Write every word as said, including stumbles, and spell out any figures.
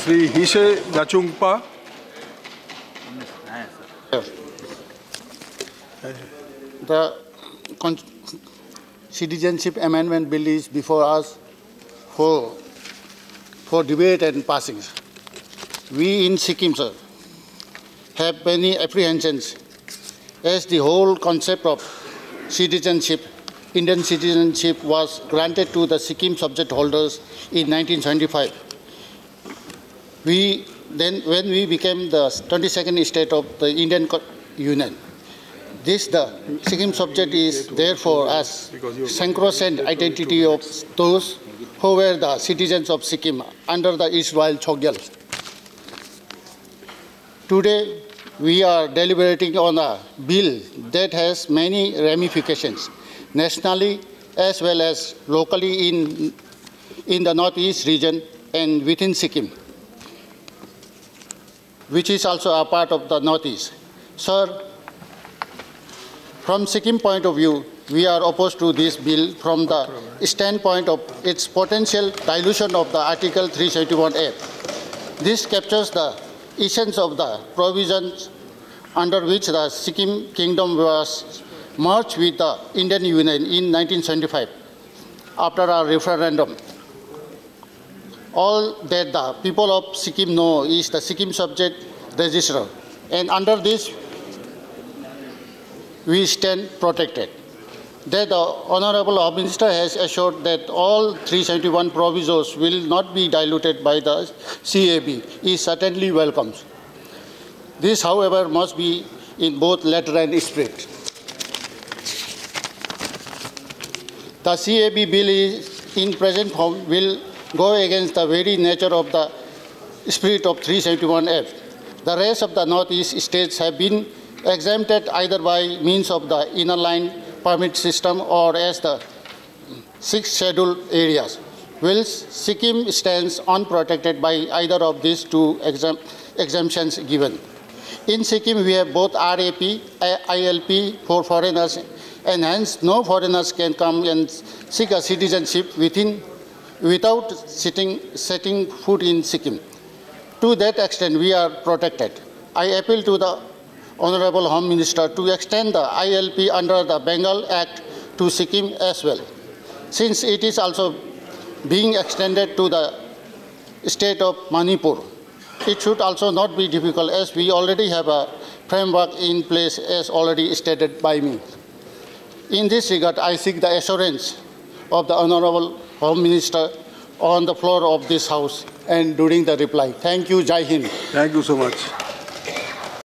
Shri Hishey Lachungpa. The Citizenship Amendment Bill is before us for, for debate and passing. We in Sikkim, sir, have many apprehensions as the whole concept of citizenship, Indian citizenship, was granted to the Sikkim subject holders in nineteen seventy-five. We then, when we became the twenty-second state of the Indian Union, this the Sikkim subject is therefore as sacrosanct identity of those who were the citizens of Sikkim under the Israel Chogyal. Today, we are deliberating on a bill that has many ramifications, nationally as well as locally in, in the Northeast region and within Sikkim, which is also a part of the Northeast. Sir, from Sikkim point of view, we are opposed to this bill from the standpoint of its potential dilution of the Article three seventy-one A. This captures the essence of the provisions under which the Sikkim Kingdom was merged with the Indian Union in nineteen seventy-five after a referendum. All that the people of Sikkim know is the Sikkim Subject Register, and under this we stand protected. That the Honorable Home Minister has assured that all three seventy-one provisos will not be diluted by the C A B is certainly welcome. This, however, must be in both letter and spirit. The C A B bill is in present form will go against the very nature of the spirit of three seventy-one F. The rest of the Northeast states have been exempted either by means of the inner line permit system or as the six scheduled areas, whilst Sikkim stands unprotected by either of these two exemp exemptions given. In Sikkim, we have both R A P, I L P for foreigners, and hence no foreigners can come and seek a citizenship within, without sitting, setting foot in Sikkim. To that extent, we are protected. I appeal to the Honorable Home Minister to extend the I L P under the Bengal Act to Sikkim as well, since it is also being extended to the state of Manipur. It should also not be difficult, as we already have a framework in place as already stated by me. In this regard, I seek the assurance of the Honorable Home Minister on the floor of this House and during the reply. Thank you. Jai Hind. Thank you so much.